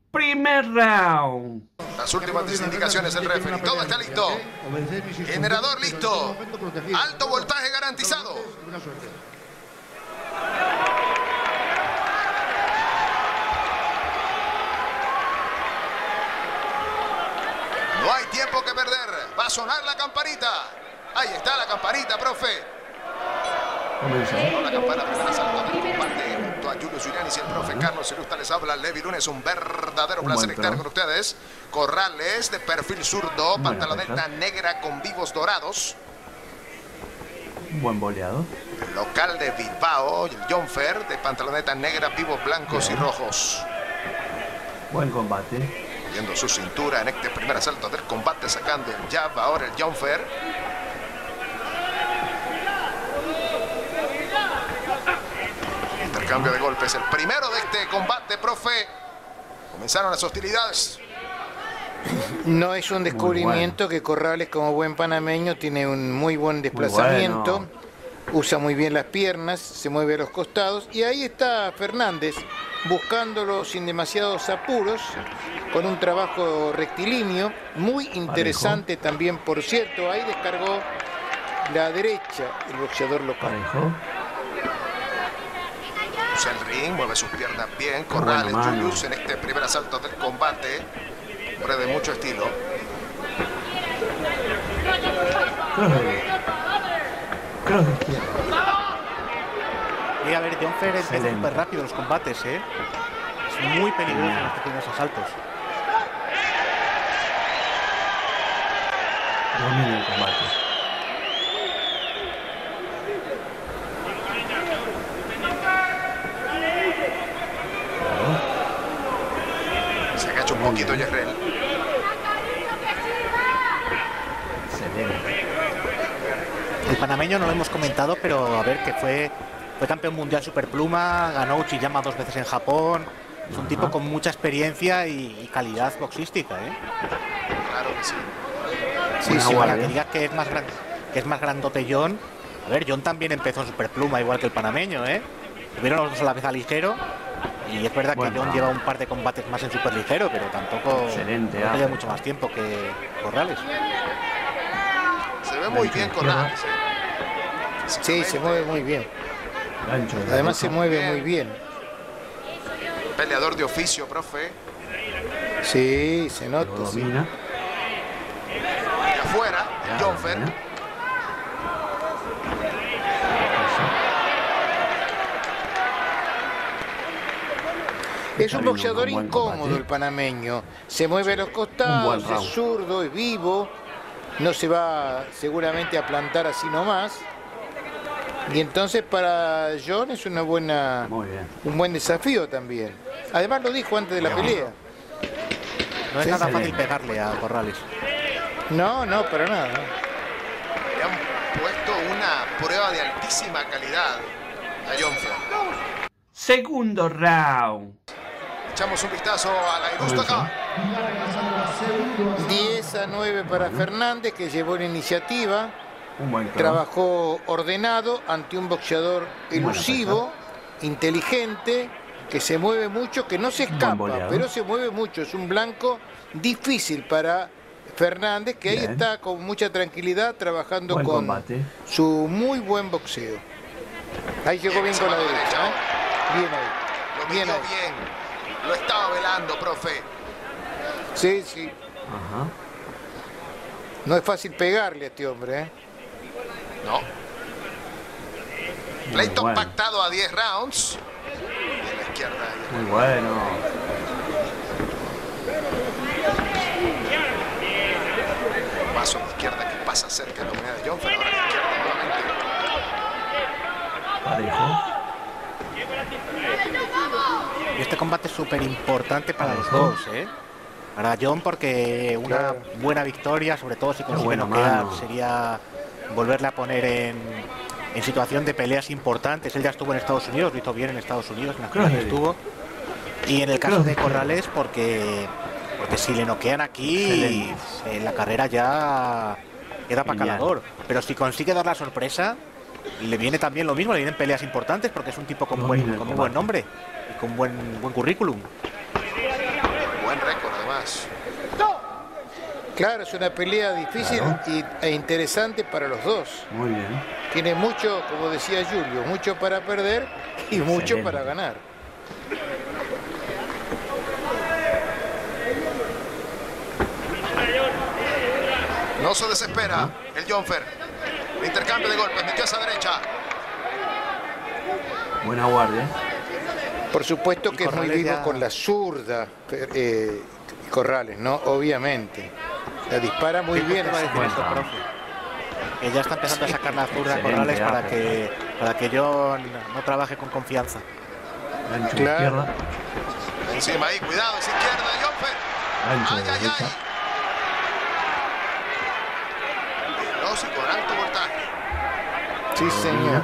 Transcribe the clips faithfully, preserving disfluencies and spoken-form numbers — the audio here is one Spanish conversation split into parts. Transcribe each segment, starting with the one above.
Primer round. Las últimas tres indicaciones del referee. Todo está listo. Generador listo. Alto voltaje garantizado. No hay tiempo que perder. Va a sonar la campanita. Ahí está la campanita, profe. Comenzó. La campana primera salto del combate junto a Julio Surianis y el profe Carlos Irusta. Les habla Levi Lunes. Un verdadero Un placer buen estar pro. con ustedes. Corrales de perfil zurdo, Buena pantaloneta pareja. negra con vivos dorados. Un buen boleado. El local de Bilbao, el John Fer de pantaloneta negra, vivos blancos Bien. y rojos. Buen combate. Viendo su cintura en este primer asalto del combate, sacando el jab. Ahora el John Fer. Intercambio de golpes, el primero de este combate, profe. Comenzaron las hostilidades. No es un descubrimiento bueno. que Corrales, como buen panameño, tiene un muy buen desplazamiento, bueno. usa muy bien las piernas, se mueve a los costados, y ahí está Fernández buscándolo sin demasiados apuros, con un trabajo rectilíneo, muy interesante también, por cierto. Ahí descargó la derecha el boxeador local. Parejo. Usa el ring, mueve sus piernas bien. Corrales, Buena mano. Julius en este primer asalto del combate. Hombre de mucho estilo. Cross de... Cross de izquierda. Y a ver, John Fer empieza Excelente. súper rápido los combates, ¿eh? Es muy peligroso en estos primeros asaltos. Domina el combate. Se agacha un poquito Yerrel. Excelente. El panameño no lo hemos comentado, pero a ver, que fue, fue campeón mundial superpluma, ganó Uchiyama dos veces en Japón. Es un Ajá. tipo con mucha experiencia y, y calidad boxística, ¿eh? Claro que sí. Sí, Buena sí, para guardia. que digas que es más gran, que es más grandote John. A ver, John también empezó en superpluma, igual que el panameño, ¿eh? Tuvieron los dos a la vez a ligero. Y es verdad Bueno. que John lleva un par de combates más en superligero, pero tampoco Excelente, no ah. lleva mucho más tiempo que Corrales. Se ve muy Gancho bien izquierda. Corrales. Sí, se mueve muy bien. Gancho de Además se derecha. mueve Bien. muy bien. Peleador de oficio, profe. Sí, se Lo nota. sí. domina. Y afuera, el Ya, John Fer. domina. Es un boxeador Un buen incómodo combate. el panameño. Se mueve a los Un costados, buen es round. zurdo, es vivo. No se va seguramente a plantar así nomás. Y entonces para John es una buena, Muy bien. un buen desafío también. Además lo dijo antes de la pelea. No es Sí, nada excelente. fácil pegarle a Corrales. No, no, para nada. no. Le han puesto una prueba de altísima calidad a John Fer. Segundo round. Echamos un vistazo a la Irusta acá. diez a nueve para Fernández, que llevó la iniciativa. Un buen cross. Trabajó ordenado ante un boxeador elusivo, inteligente, que se mueve mucho, que no se Un buen escapa, boleado. pero se mueve mucho. Es un blanco difícil para Fernández, que ahí Bien. está con mucha tranquilidad trabajando Buen con combate. su muy buen boxeo. Ahí llegó bien Se con la va a la derecha. derecha. ¿eh? Bien ahí. Lo Bien midió ahí. bien. Lo estaba velando, profe. Sí, sí. Ajá. No es fácil pegarle a este hombre, ¿eh? No. Muy Pleito bueno. pactado a diez rounds. Y en la izquierda. ahí. Muy bueno. Paso a la izquierda que pasa cerca de la unidad de John Fer. Ahora a la izquierda nuevamente. Parejo. Y este combate es súper importante para los Parejo. dos, ¿eh? Para John, porque una Claro. buena victoria, sobre todo si consigue buena noquear, mano. sería volverle a poner en, en situación de peleas importantes. Él ya estuvo en Estados Unidos, lo hizo bien en Estados Unidos, en las Cross peleas que de- estuvo. Y en el caso Cross de de- Corrales, porque, porque si le noquean aquí, Excelente. eh, la carrera ya queda para Genial. calador. Pero si consigue dar la sorpresa, le viene también lo mismo, le vienen peleas importantes, porque es un tipo con, Domina buen, el con un buen combate. nombre y con buen, buen currículum. nomás. Claro, es una pelea difícil Claro. y, e interesante para los dos. Muy bien. Tiene mucho, como decía Julio, mucho para perder y mucho Excelente. para ganar. No se desespera el Jonfer. Intercambio de golpes, metió esa derecha. Buena guardia. Por supuesto Y que es muy Corrales vivo ya- con la zurda, eh, Corrales, ¿no? Obviamente. La dispara muy bien. Justo iba a decir Buen esto, round. profe. Que ya está empezando a sacar la zurda Excelente, Corrales para Ángel. que, para que John no trabaje con confianza. Gancho Claro. de izquierda. Encima ahí, cuidado, es izquierda de Jonfer. Gancho Ay, de ay, derecha. ay. Veloz y con alto voltaje. Sí, señor.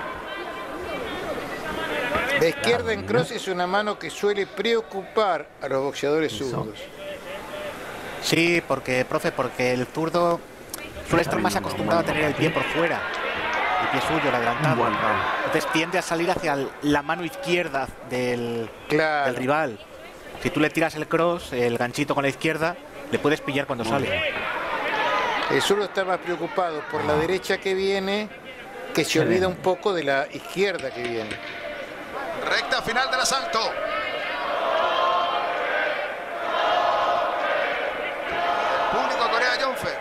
La izquierda en Claro, cross es una mano que suele preocupar a los boxeadores Eso. zurdos. Sí, porque, profe, porque el zurdo suele estar más acostumbrado a tener el pie por fuera. El pie suyo, el Un adelantado. buen round. Entonces tiende a salir hacia el- la mano izquierda del, Claro. del rival. Si tú le tiras el cross, el ganchito con la izquierda, le puedes pillar cuando sale. El zurdo está más preocupado por la derecha que viene, que se Excelente. olvida un poco de la izquierda que viene. Recta final del asalto. El público corea a Jonfer.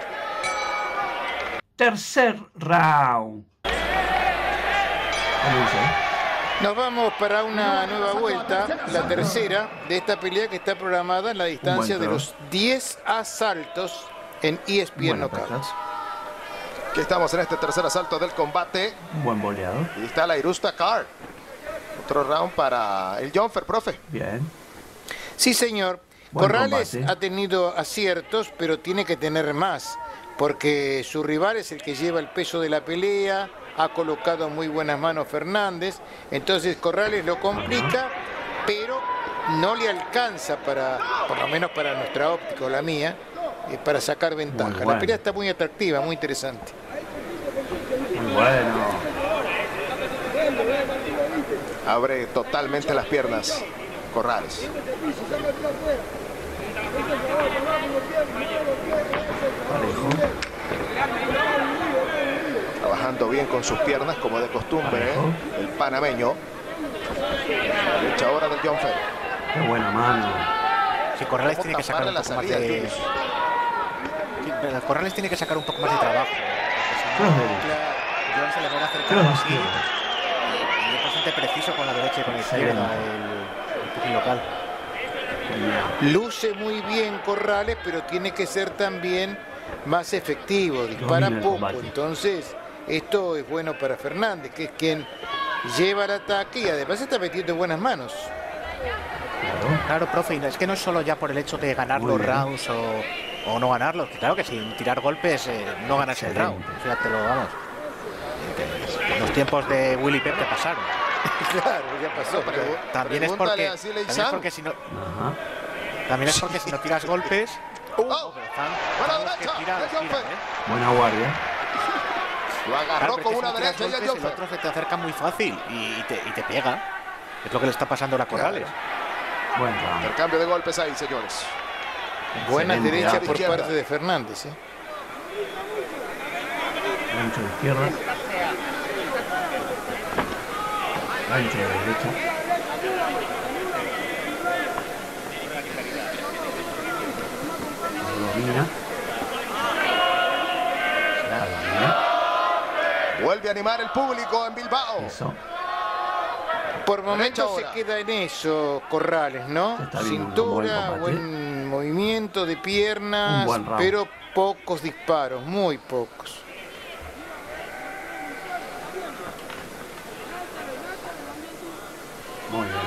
Tercer round. Comienza. Nos vamos para una nueva vuelta, la tercera de esta pelea que está programada en la distancia de round. los diez asaltos en E S P N Buena Knockout. patas. Aquí estamos en este tercer asalto del combate. Un buen boleado. Y está la Irusta Card. Otro round para el Jonfer, profe. Bien. Sí, señor. Buen Corrales combate. ha tenido aciertos, pero tiene que tener más, porque su rival es el que lleva el peso de la pelea, ha colocado muy buenas manos Fernández, entonces Corrales lo complica, pero no le alcanza para, por lo menos para nuestra óptica o la mía, eh, para sacar ventaja. Muy La bueno. pelea está muy atractiva, muy interesante. Muy bueno. Abre totalmente las piernas. Corrales. Parejo. Trabajando bien con sus piernas como de costumbre. Parejo. El panameño. La derecha ahora del Jonfer. Qué buena mano. Si Corrales ¿Cómo tiene que sacar taparle un la poco más salida, de... Julius? Sí, pero Corrales tiene que sacar un poco más de trabajo. Cross derecha. John se le va a hacer Cross así. izquierda. Y es bastante preciso con la derecha y con la izquierda Excelente. el, el pujín local. Genial. Luce muy bien Corrales, pero tiene que ser también más efectivo, dispara Domina el poco, combate. entonces esto es bueno para Fernández, que es quien lleva el ataque y además está metiendo en buenas manos. Claro. Claro, profe, y no- es que no es solo ya por el hecho de ganar Muy los bien. rounds o, o no ganarlos, que claro que sin tirar golpes eh, no ganas el round. Excelente. Fíjate, lo vamos. En los tiempos de Willy Pep que pasaron. Claro, ya pasó. Pero- claro. También es Pregúntale porque, a Siley también es Sam. porque si no, Ajá. también es porque si no tiras golpes, Oh, oh, pero Zhang- buena Zhang es que derecha, tira, de tira, Jonfer. ¿eh? Buena guardia. Lo Claro, agarró pero con es que una si no tiras derecha y el golpes, el Jonfer. otro se te acerca muy fácil y te, y te pega. Es lo que le está pasando ahora a Corrales. Buen round. Intercambio de golpes ahí, señores. Buena Excelente, derecha Ángel. por Izquierda. parte de Fernández. ¿eh? Gancho de izquierda. Gancho de derecha. Lo domina. La domina. Vuelve a animar el público en Bilbao. Eso. Por momentos se ahora. queda en eso Corrales, ¿no? Se está viendo un buen Cintura, combate. buen movimiento de piernas, Un buen round. pero pocos disparos, muy pocos. Muy bien.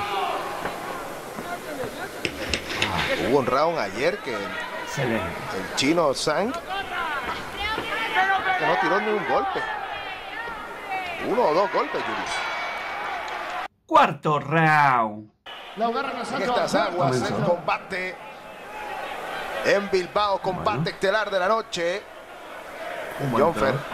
Hubo un round ayer que el Excelente. chino Zhang que no tiró ni un golpe. Uno o dos golpes, Julius. Cuarto round. En estas aguas Comenzó. el combate en Bilbao, combate Bueno. estelar de la noche. Un buen Jonfer. round.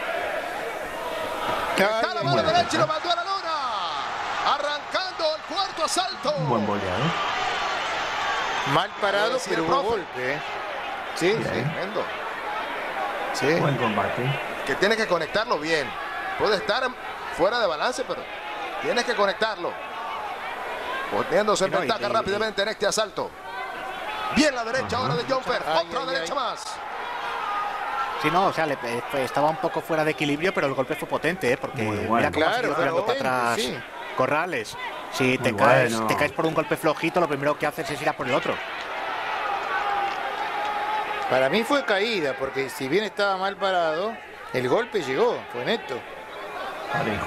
Está la mano Buena derecha y lo derecha. mandó a la lona. Arrancando el cuarto asalto. Un buen boleado. Mal parado, Lo decía pero el hubo profe. golpe, ¿eh? Sí, Bien. sí. Tremendo. Sí. Buen combate. Que tienes que conectarlo bien. Puede estar fuera de balance, pero tienes que conectarlo. Poniéndose en Sí, no, y- ventaja y- rápidamente en este asalto. Bien la derecha ahora de John Fer. Ay, Otra ay, derecha ay. más. Sí, no, o sea, le- eh, fue- estaba un poco fuera de equilibrio, pero el golpe fue potente, ¿eh? Porque Muy bueno. mira cómo Claro, ha seguido fue tirando para potente, atrás sí. Corrales. Si te Muy caes, bueno. te caes por un golpe flojito, lo primero que haces es ir a por el otro. Para mí fue caída, porque si bien estaba mal parado, el golpe llegó, fue neto. Parejo.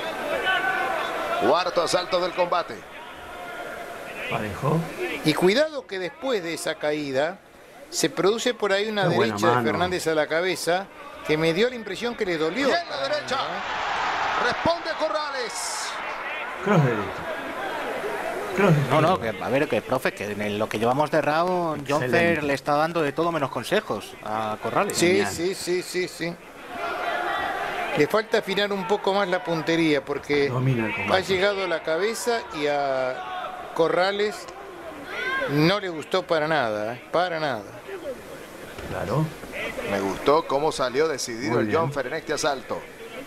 Cuarto asalto del combate. Parejo. Y cuidado que después de esa caída se produce por ahí una Qué buena derecha de mano. Fernández a la cabeza que me dio la impresión que le dolió. Bien la derecha. Responde Corrales. Cross derecho. Cross de No, no, izquierda. que, a ver, que profe, que en el- lo que llevamos de round, John Excelente. Fer le está dando de todo menos consejos a Corrales. Sí, Genial. sí, sí, sí, sí. Le falta afinar un poco más la puntería porque Domina el ha combate. llegado a la cabeza y a Corrales no le gustó para nada, ¿eh? Para nada. Claro. Me gustó cómo salió decidido Muy el bien. John Fer en este asalto.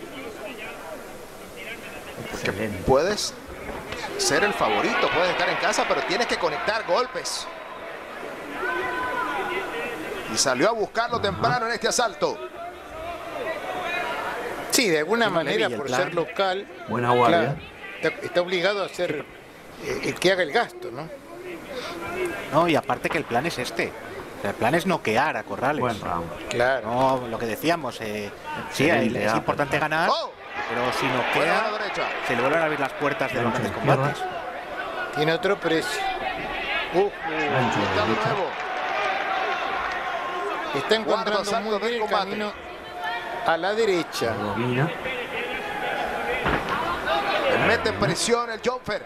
Excelente. Puedes ser el favorito, puedes estar en casa, pero tienes que conectar golpes. Y salió a buscarlo temprano en este asalto. Sí, de alguna Sí, no le manera, vi el por plan. ser local, Buena guardia. claro, está, está obligado a ser eh, el que haga el gasto, ¿no? No, y aparte que el plan es este. O sea, el plan es noquear a Corrales. Buen round. Claro. No, lo que decíamos, eh, sí, Excelente, es ah, importante perfecto. ganar, ¡Oh! pero si Buena noquea, a la derecha. se le vuelven a abrir las puertas de los Gancho de grandes combates. izquierda. Tiene otro precio. Uh, uh, Gancho de Está derecha. nuevo. está encontrando asalto muy bien del el combate. camino a la derecha. Lo domina. Le mete presión el John Fer.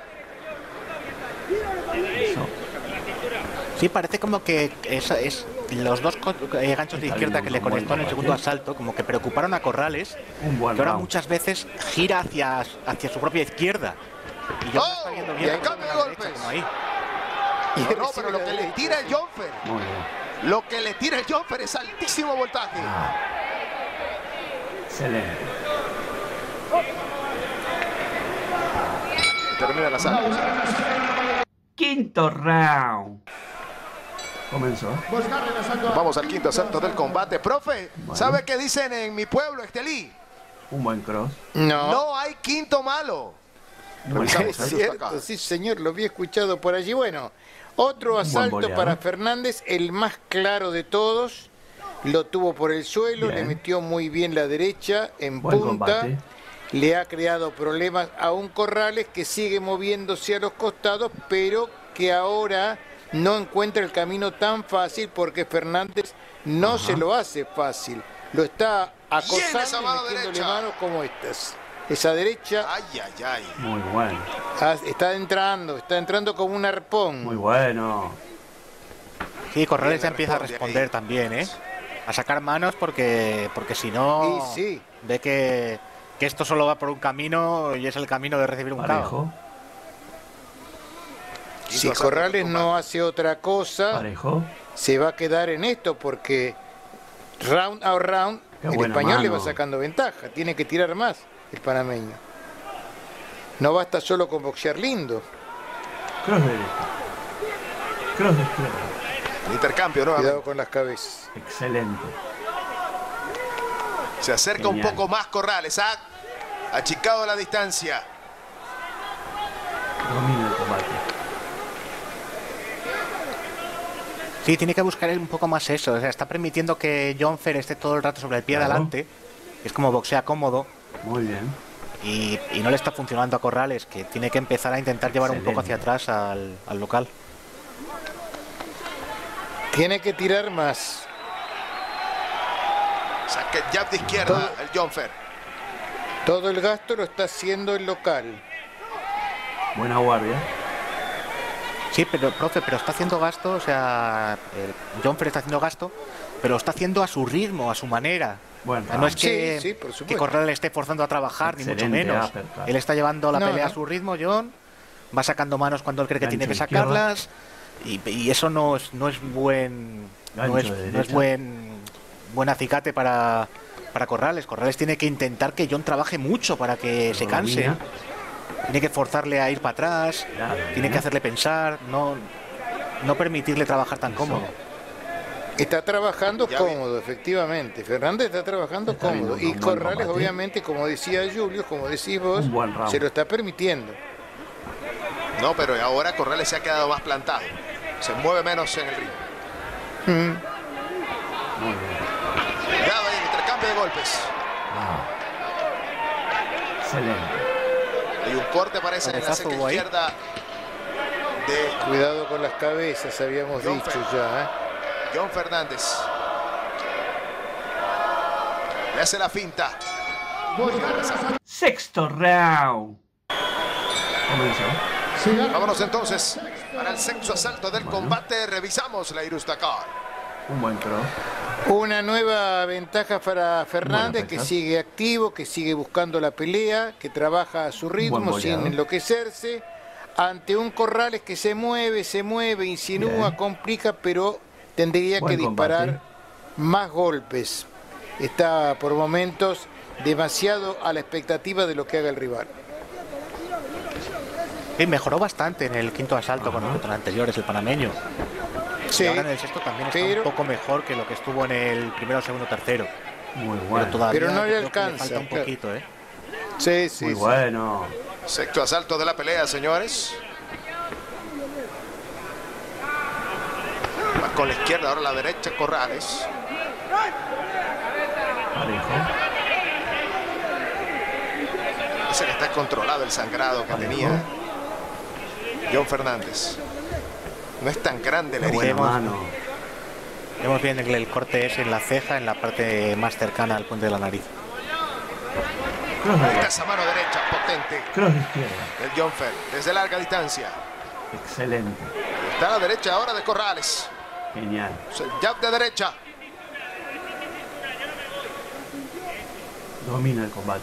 Eso. Sí, parece como que es, es los dos co- eh, ganchos de Está izquierda bien, que le un buen conectó en el combate. segundo asalto, como que preocuparon a Corrales, Un buen que ahora round. muchas veces gira hacia, hacia su propia izquierda. Y yo ¡Oh! no está viendo Y bien ahí cómo cambio la de derecha, golpes. como ahí. Y No, no, recibe pero lo la que le derecha, tira el sí. John Fer, Muy bien. lo que le tira el John Fer es altísimo voltaje. Ah. Excelente. Termina la sala. Quinto round. Comenzó. Vamos al quinto asalto del combate. Profe, Bueno. ¿sabe qué dicen en mi pueblo, Estelí? Un buen cross. No, No hay quinto malo. Revisamos, es ahí está cierto, acá. sí señor, lo había escuchado por allí. Bueno, otro buen asalto boleador. para Fernández, el más claro de todos. Lo tuvo por el suelo, Bien. le metió muy bien la derecha en Buen punta. combate. Le ha creado problemas a un Corrales que sigue moviéndose a los costados, pero que ahora no encuentra el camino tan fácil porque Fernández no Ajá. se lo hace fácil. Lo está Bien esa acosando mano y metiéndole derecha. manos como estas. Esa derecha Ay, ay, ay. Muy bueno. ah, está entrando, está entrando como un arpón. Muy bueno. Sí, Corrales ya Bien, empieza a responde responder ahí. también, ¿eh? A sacar manos porque, porque si no, Y sí. ve que, que esto solo va por un camino y es el camino de recibir un KO. Parejo. Si Quinto asalto Corrales del no combate. hace otra cosa, Parejo. se va a quedar en esto porque round a round Qué el buena español le va mano. sacando ventaja. Tiene que tirar más el panameño. No basta solo con boxear lindo. Cross derecho. Cross de izquierda. Intercambio Cuidado nuevamente. con las cabezas. Excelente. Se acerca Genial. un poco más Corrales. Ha achicado la distancia. Domina el combate. Sí, tiene que buscar un poco más eso. O sea, está permitiendo que John Fer esté todo el rato sobre el pie Claro. adelante. Es como boxea cómodo. Muy bien. Y, y no le está funcionando a Corrales, que tiene que empezar a intentar llevar un poco hacia Excelente. atrás al, al local. Tiene que tirar más. Saca el jab de izquierda el John Fer. Todo el gasto lo está haciendo el local. Buena guardia. Sí, pero, profe, pero está haciendo gasto, o sea, el John Fer está haciendo gasto, pero lo está haciendo a su ritmo, a su manera. Buen O sea, no es round. que, Sí, sí, por supuesto. que Corrales le esté forzando a trabajar, ni mucho Excelente menos. uppercut. Él está llevando la No, pelea no. a su ritmo, John. Va sacando manos cuando él cree que Gancho tiene que izquierda. sacarlas. Y, y eso no es, no es buen no Gancho es, de no es derecha. buen buen acicate para, para Corrales. Corrales tiene que intentar que John trabaje mucho para que se canse. Domina. Tiene que forzarle a ir para atrás, Ya, tiene domina. que hacerle pensar, no, no permitirle trabajar tan cómodo. Está trabajando Ya vi. cómodo, efectivamente. Fernández está trabajando Está cómodo. viendo Y un buen Corrales, combate. obviamente, como decía Julio, como decís vos, Un buen round. se lo está permitiendo. No, pero ahora Corrales se ha quedado más plantado. Se mueve menos en el ring. Mm. Muy bien. Cuidado ahí, el intercambio de golpes. Ah. Excelente. Hay un corte, parece, en la Cabezazo ceja hubo ahí. izquierda de Cuidado con las cabezas, habíamos John dicho Fer. ya. ¿eh? John Fernández. Le hace la finta. Sexto round. Comenzó. Vámonos entonces para el sexto asalto del combate. Revisamos la Irustakar. Un buen cross. Una nueva ventaja para Fernández, Buena que pelea. sigue activo, que sigue buscando la pelea, que trabaja a su ritmo buen sin boleado. enloquecerse, ante un Corrales que se mueve, se mueve, insinúa, Bien. complica, pero tendría Buen que disparar combate. más golpes. Está por momentos demasiado a la expectativa de lo que haga el rival. Sí, mejoró bastante en el quinto asalto con respecto al anterior, es el panameño. Sí, Y ahora en el sexto también está pero- un poco mejor que lo que estuvo en el primero, segundo, tercero. Muy Pero bueno. todavía Pero no le creo que alcanza, falta un claro. poquito, ¿eh? sí, sí. Muy sí. bueno. Sexto asalto de la pelea, señores. Va con la izquierda, ahora la derecha, Corrales. Parejo. Parece que está controlado el sangrado que Parejo. tenía John Fernández. No es tan grande la Qué herida. buena Vemos- mano. Vemos bien que el corte es en la ceja, en la parte más cercana al puente de la nariz. Cross de Esta derecha. esa mano derecha potente Cross de izquierda. del John Fer desde larga distancia. Excelente. Está a la derecha ahora de Corrales. Genial. Es el jab de derecha. Domina el combate.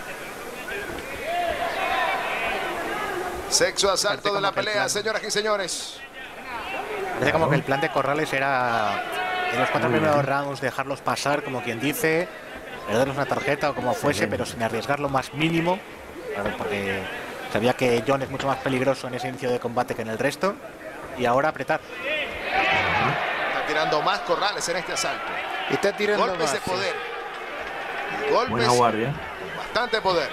Sexto asalto Parece de la como que el pelea, plan- señoras y señores. Parece como que el plan de Corrales era en los cuatro Muy primeros bien. rounds dejarlos pasar, como quien dice, perderles una tarjeta o como fuese, Excelente. pero sin arriesgar lo más mínimo, claro, porque sabía que John es mucho más peligroso en ese inicio de combate que en el resto, y ahora apretar. Está tirando más Corrales en este asalto. Está tirando Golpes más. de sí. poder. Y golpes Buena guardia. bastante poder.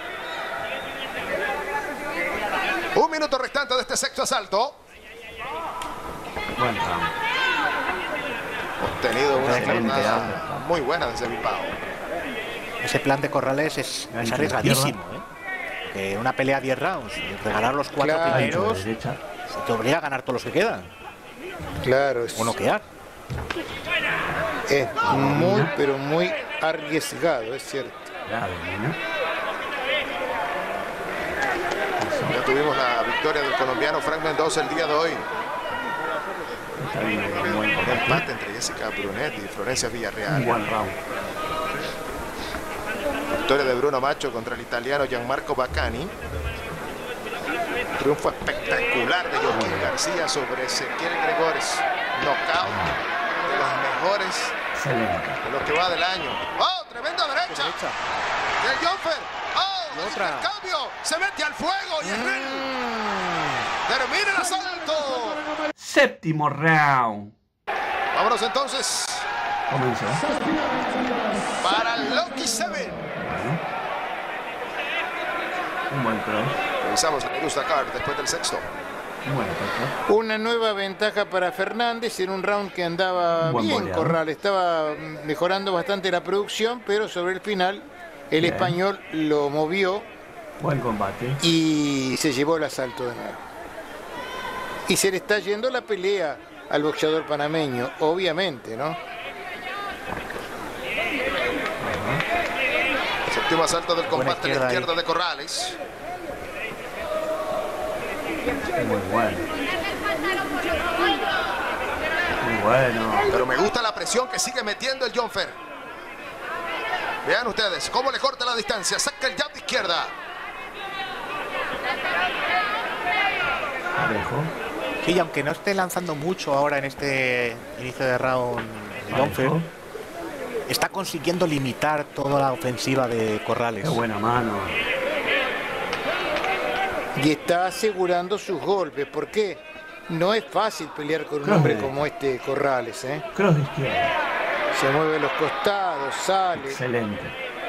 Un minuto restante de este sexto asalto. Buen round. Obtenido una Excelente, jornada muy buena desde Bilbao. Ese plan de Corrales es, Gancho es de arriesgadísimo, ¿eh? Que una pelea a diez rounds, y regalar los cuatro Claro. Gancho de primeros, derecha. se te obliga a ganar todos los que quedan, Claro, es, o noquear. es muy, pero muy arriesgado, es cierto. Ya domina. Ya tuvimos la victoria del colombiano Frank Mendoza el día de hoy. Está bien. Un buen Un combate. empate entre Jessica Brunetti y Florencia Un Villarreal. buen round. Victoria de Bruno Macho contra el italiano Gianmarco Baccani. Triunfo espectacular de Joaquín García sobre Ezequiel Gregores. Knockout de los mejores Excelente. de lo que va del año. ¡Oh! ¡Tremenda derecha! Del Jonfer. ¡Oh! Y otra. El cambio. Se mete al fuego y el ring. Termina el asalto. Séptimo round. Vámonos entonces Comenzó. para Lucky Seven. Bueno. Un buen cross. Revisamos la Irustakar después del sexto. Un buen cross. Una nueva ventaja para Fernández en un round que andaba Buen bien, boleado. Corral. Estaba mm, mejorando bastante la producción, pero sobre el final el Bien. español lo movió Buen combate. y se llevó el asalto de nuevo. Y se le está yendo la pelea al boxeador panameño, obviamente, ¿no? Séptimo asalto del Buena combate a la izquierda ahí. izquierda de Corrales. Muy bueno. Muy bueno. Pero me gusta la presión que sigue metiendo el Jonfer. Vean ustedes cómo le corta la distancia. Saca el jab de izquierda. Parejo. Sí, Sí, y aunque no esté lanzando mucho ahora en este inicio de round, Jonfer está consiguiendo limitar toda la ofensiva de Corrales. Qué buena mano. Y está asegurando sus golpes. ¿Por qué? No es fácil pelear con un Cross hombre de- como este Corrales, ¿eh? Cross de izquierda. Se mueve a los costados, sale, Excelente.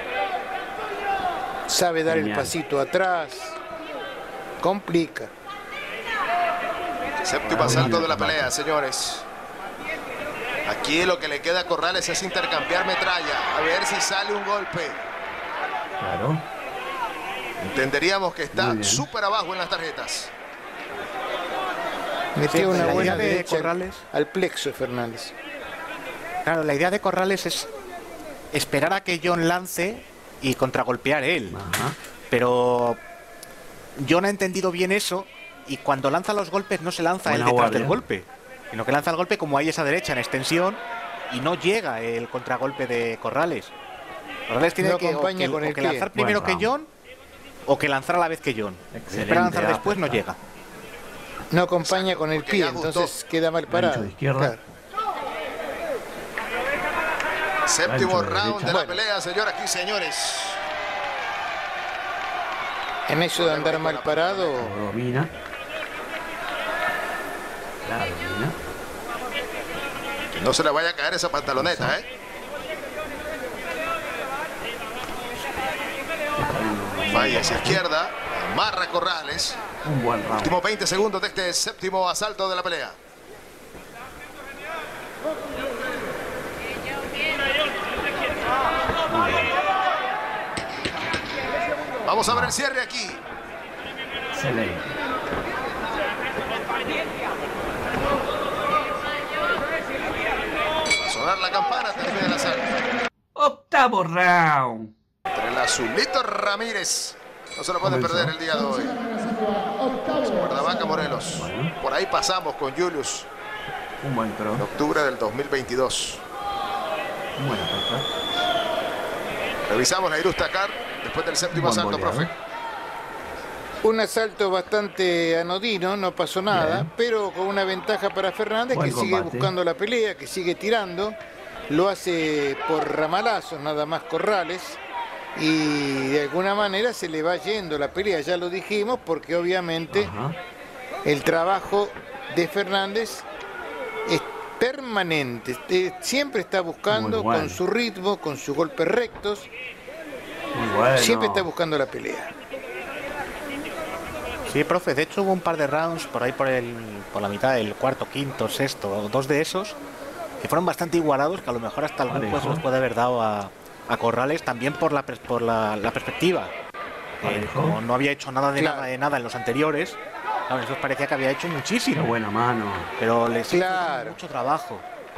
sabe dar Genial. el pasito atrás. Complica. Séptimo asalto de la pelea, señores. Aquí lo que le queda a Corrales es intercambiar metralla. A ver si sale un golpe. Claro. Entenderíamos que está Muy bien. súper abajo en las tarjetas. Metió Sí, una la buena idea de derecha al- Corrales. al plexo Fernández. Claro, la idea de Corrales es esperar a que John lance y contragolpear él. Ajá. Pero John ha entendido bien eso y cuando lanza los golpes no se lanza él Buena detrás guardia. del golpe, sino que lanza el golpe como hay esa derecha en extensión y no llega el contragolpe de Corrales. Corrales tiene Lo que, o acompaña que, con o el que pie. lanzar primero Buen que John o que lanzar a la vez que John. Si Excelente, espera a lanzar después no uppercut. llega. No acompaña con el porque pie, ya gustó. entonces queda mal parado. Gancho de izquierda. Claro. Séptimo Gancho de round derecha. de la Bueno. pelea, señoras y señores. En eso de andar mal parado, Lo domina. La domina. Que no se le vaya a caer esa pantaloneta, ¿eh? Falla hacia izquierda. Amarra Corrales. Un buen round. Últimos veinte segundos de este séptimo asalto de la pelea. Vamos a ver el cierre aquí. Excelente. Va a sonar la campana, termina el asalto. Octavo round. Entre el azulito Ramírez. No se lo pueden Comenzó. perder el día de hoy. Guardavaca Morelos. Bueno. Por ahí pasamos con Julius Un buen cross. en octubre del dos mil veintidós. Un buen uppercut. Revisamos la Irustacar después del séptimo Buen asalto, boleador. profe. un asalto bastante anodino, no pasó nada, Bien. pero con una ventaja para Fernández, Buen que sigue combate. buscando la pelea, que sigue tirando. Lo hace por ramalazos, nada más Corrales. Y de alguna manera se le va yendo la pelea, ya lo dijimos, porque obviamente Ajá. el trabajo de Fernández es permanente. Eh, Siempre está buscando Muy bueno. con su ritmo, con sus golpes rectos, Muy bueno. siempre está buscando la pelea. Sí, profe, de hecho hubo un par de rounds por ahí por el por la mitad del cuarto, quinto, sexto, dos de esos que fueron bastante igualados, que a lo mejor hasta algún Parejo. juez los puede haber dado a, a Corrales también por la pers- por la, la perspectiva. Eh, Parejo. como no había hecho nada de Claro. nada de nada en los anteriores, claro, eso parecía que había hecho Qué muchísimo, buena mano. pero le sigue Claro. faltando mucho trabajo.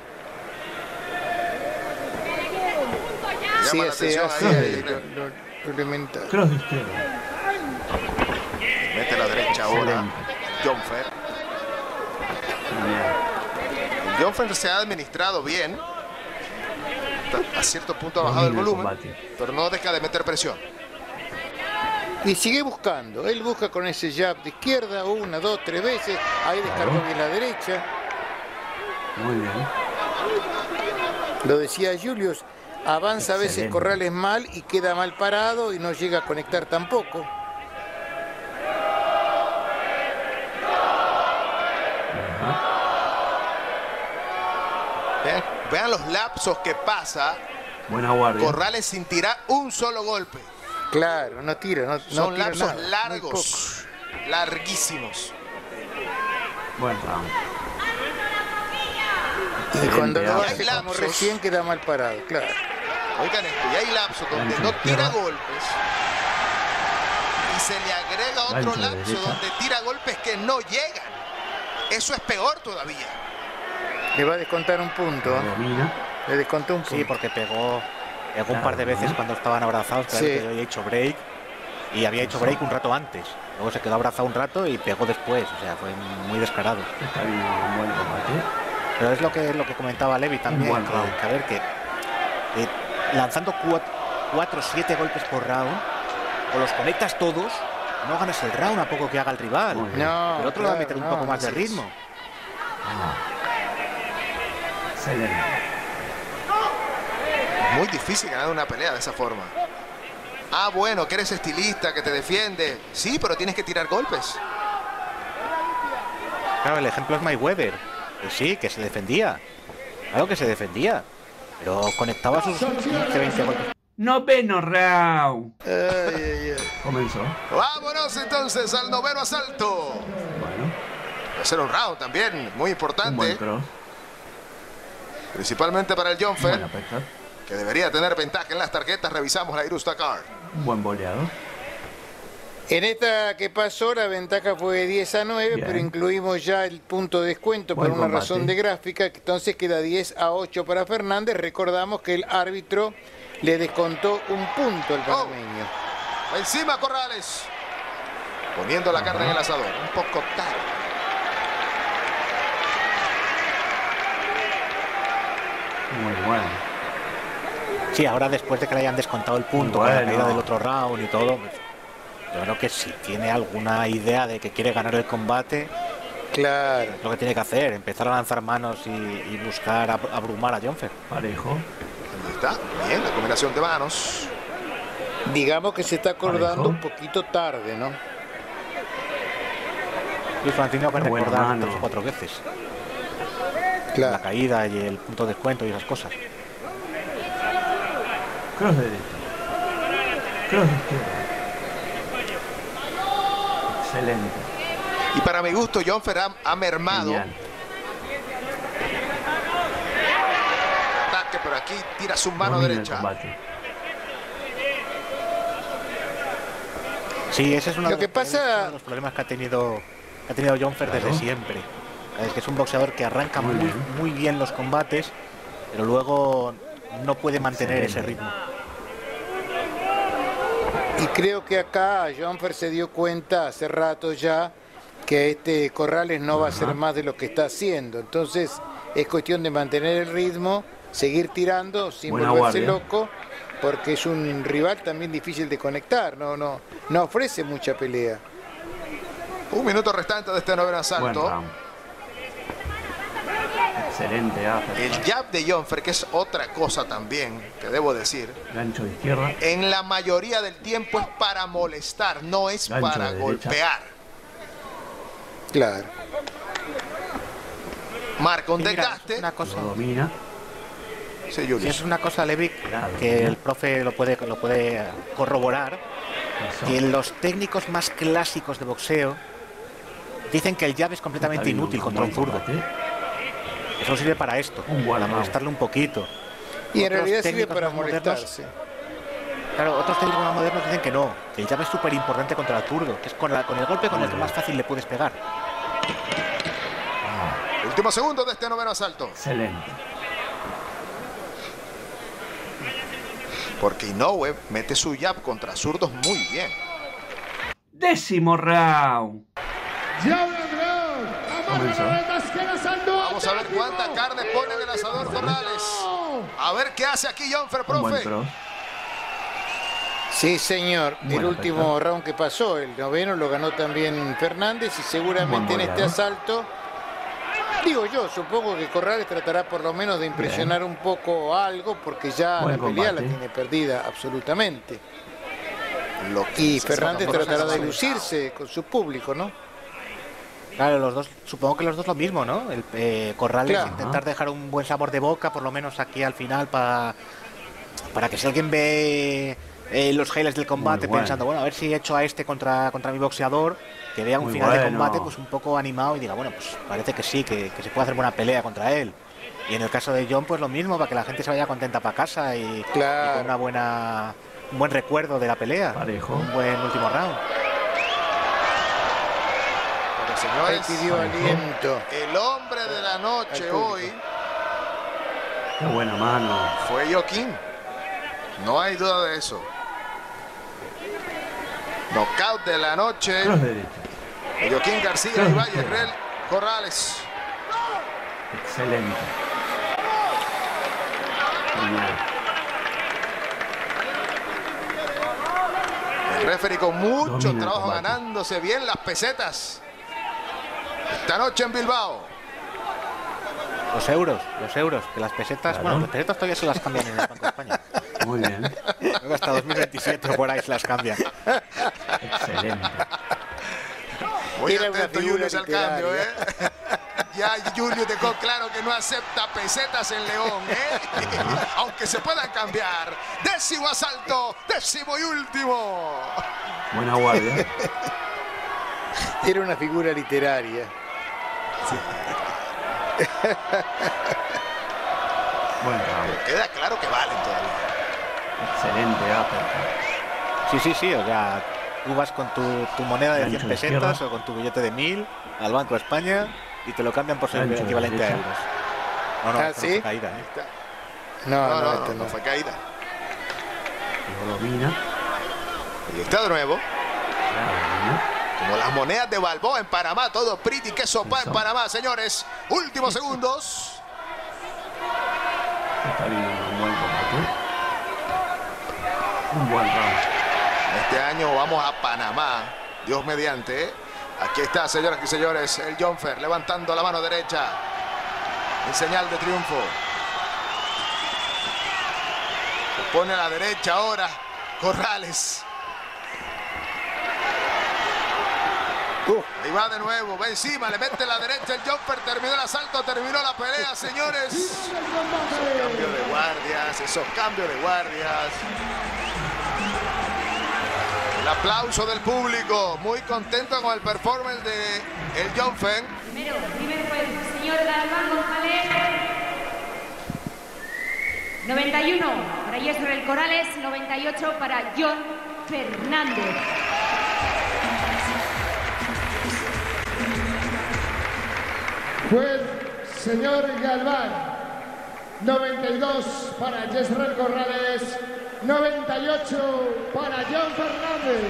Llama Sí, la ese atención hace ahí. lo, lo- lo elemental. Cross de izquierda. Mete la derecha ahora. Excelente. Jonfer. Genial. Jonfer se ha administrado bien. Está- A cierto punto ha bajado el Domina el volumen, combate. pero no deja de meter presión. Y sigue buscando. Él busca con ese jab de izquierda, una, dos, tres veces. Ahí descargó bien la derecha. Muy bien. Lo decía Julius, avanza a veces Excelente. Corrales mal y queda mal parado y no llega a conectar tampoco. Vean, vean los lapsos que pasa Buena guardia. Corrales sin tirar un solo golpe. Claro, no tira, no, no Son tira lapsos nada, muy largos, larguísimos. Buen round. poco. Y cuando lo Excelente, hace hay como lapsos. recién queda mal parado, claro. Oigan esto, y hay lapsos donde Gancho no de tira izquierda. golpes y se le agrega otro Gancho de lapso derecha. donde tira golpes que no llegan. Eso es peor todavía. Le va a descontar un punto. Lo ¿eh? domina. Le descontó un punto. Sí, porque pegó, pegó un par de Claro, veces ¿no? cuando estaban abrazados, que Sí. había hecho break y había hecho break un rato antes. Luego se quedó abrazado un rato y pegó después, o sea, fue muy descarado. Está bien, un buen combate. Pero es lo que lo que comentaba Levi también, buen que, round. que a ver que eh, lanzando cuatro o siete golpes por round, o los conectas todos, no ganas el round a poco que haga el rival. Muy bien. No, el otro va a claro, meter un no, poco más de así es. ritmo. Ah. Excelente. Muy difícil ganar una pelea de esa forma. Ah, bueno, que eres estilista, que te defiende. Sí, pero tienes que tirar golpes. Claro, el ejemplo es Mayweather. Que sí, que se defendía. Claro que se defendía. Pero conectaba sus quince, veinte golpes. Noveno round. Ay, ay, ay. Comenzó. Vámonos entonces al noveno asalto. Bueno, Va a ser un round también, muy un buen importante. cross. Principalmente para el Buena Jonfer, pesca. que debería tener ventaja en las tarjetas. Revisamos la Irusta Card. Un buen boleado. En esta que pasó la ventaja fue de diez a nueve, Bien. pero incluimos ya el punto de descuento Buen por una combate. razón de gráfica, entonces queda diez a ocho para Fernández. Recordamos que el árbitro le descontó un punto al Oh. panameño. Encima Corrales. Poniendo la carne en el asador. Un poco tarde. Muy bueno. Sí, ahora después de que le hayan descontado el punto con la Bueno. caída del otro round y todo, pues, yo creo que si tiene alguna idea de que quiere ganar el combate, Claro. es lo que tiene que hacer, empezar a lanzar manos y, y buscar ab- abrumar a Jonfer. Parejo. Ahí está. Bien, la combinación de manos. Digamos que se está acordando Parejo. un poquito tarde, ¿no? Y Francino va a Qué buena recordar mano. tres o cuatro veces la Claro. caída y el punto de descuento y esas cosas. Cross derecho. Cross izquierdo. Excelente. Y para mi gusto, Jonfer ha, ha mermado. Genial. Ataque, pero aquí tira su mano Domina el derecha. combate. Sí, ese es uno, Lo de, que los, pasa- es uno de los problemas que ha tenido, que ha tenido Jonfer Claro. desde siempre. Es que es un boxeador que arranca Muy muy, bien. muy bien los combates, pero luego no puede mantener ese Excelente. ritmo. Y creo que acá Jonfer se dio cuenta hace rato ya que este Corrales no va a ser Ajá. más de lo que está haciendo. Entonces es cuestión de mantener el ritmo, seguir tirando sin Buena volverse guardia. loco, porque es un rival también difícil de conectar, no, no, no ofrece mucha pelea. Un minuto restante de este noveno Buen asalto. round. Excelente. Ah, El jab de Jonfer, que es otra cosa también, que debo decir. gancho de izquierda. En la mayoría del tiempo es para molestar, no es Gancho para de derecha. golpear. Claro. Marca un Sí, mira, desgaste. es una cosa, Lo domina. Sí, sí, Julius. es una cosa, Levic, Claro, que claro. el profe lo puede, lo puede corroborar, Eso. que los técnicos más clásicos de boxeo dicen que el jab es completamente Está bien, inútil un contra un buen zurdo. combate. Eso sirve para esto, Un buen para round. molestarle un poquito. Y en Otros realidad sirve técnicos para más modernos- molestarse. Claro, otros técnicos más modernos dicen que no, que el jab es súper importante contra el zurdo, que es con, la- con el golpe con el que más fácil le puedes pegar. Último segundo de este noveno asalto. Excelente. Porque Inoue mete su jab contra zurdos muy bien. Décimo round. Comenzó. Vamos a ver cuánta carne pone en el asador Corrales. A ver qué hace aquí Jonfer, Un buen profe. cross. Sí, señor. El Buena último round que pasó, el noveno, lo ganó también Fernández y seguramente en Buen este boleado. asalto, digo yo, supongo que Corrales tratará por lo menos de impresionar un poco algo porque ya Buen la pelea la combate. tiene perdida absolutamente. Lo que Y se Fernández saca por tratará de ese lucirse con su público, ¿no? Claro, los dos, supongo que los dos lo mismo, ¿no? El eh, Corrales Claro. intentar dejar un buen sabor de boca, por lo menos aquí al final, para para que si alguien ve eh, los highlights del combate Muy bueno. pensando, bueno, a ver si he hecho a este contra, contra mi boxeador, que vea un Muy final de bueno. combate pues un poco animado y diga, bueno, pues parece que sí, que, que se puede hacer buena pelea contra él. Y en el caso de John, pues lo mismo, para que la gente se vaya contenta para casa y, y Claro. con una buena, un buen recuerdo de la pelea. Parejo. Un buen último round. Pero Ahí señores, pidió aliento. el hombre de la noche Al público. hoy Qué buena mano. fue Joaquín. No hay duda de eso. Knockout de la noche. Cross derecho. Joaquín García y Cross Valle izquierda. Real Corrales. Excelente. Genial. El referee con mucho Domina el trabajo combate. ganándose bien las pesetas. Esta noche en Bilbao. Los euros, los euros, que las pesetas, Claro. bueno, las pesetas todavía se las cambian en el Banco de España. Muy bien. Luego hasta dos mil veintisiete o por ahí se las cambian. Excelente. Muy Era una atento figura Julius al cambio, ¿eh? literaria. Ya Julius dejó claro que no acepta pesetas en León, ¿eh? Aunque se puedan cambiar. Décimo asalto, décimo y último. Buena guardia. Era una figura literaria. Buen round. Queda claro que valen todavía. Excelente uppercut. Sí, sí, sí, o sea, tú vas con tu, tu moneda de Gancho cien de pesetas izquierda. o con tu billete de mil al Banco de España y te lo cambian por ser Gancho de equivalente a derecha. euros. No, no, Ah, esto no ¿sí? fue caída, ¿eh? No, No, no, no, esto no, no. no fue caída. Lo domina. Y está de nuevo. Ya lo domina. Como las monedas de Balboa en Panamá, todo pretty, que sopa en Eso. Panamá, señores. Últimos segundos. Está viendo un buen combate. Un buen round. Este año vamos a Panamá, Dios mediante. ¿eh? Aquí está, señoras y señores, el Jonfer levantando la mano derecha en señal de triunfo. Se pone a la derecha ahora Corrales. Uh, Ahí va de nuevo, va encima, le mete la derecha el Jonfer, terminó el asalto, terminó la pelea, señores. Esos cambios de guardias, esos cambios de guardias. El aplauso del público, muy contento con el performance de el Jonfer. Primero, primer juez, señor Galván González. noventa y uno para Yesrel Corrales, noventa y ocho para John Fernández. Juez, señor Galván, noventa y dos para Yesrel Corrales, noventa y ocho para John Fernández.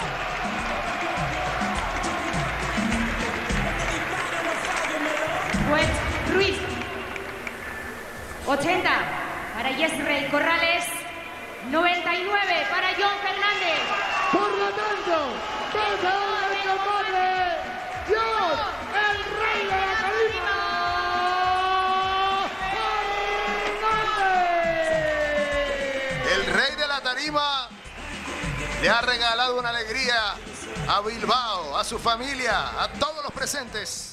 Juez Ruiz, ochenta para Yesrel Corrales, noventa y nueve para John Fernández. Por lo tanto, ganador del combate, John, el rey de la tarima, Fernández. El rey de la tarima le ha regalado una alegría a Bilbao, a su familia, a todos los presentes.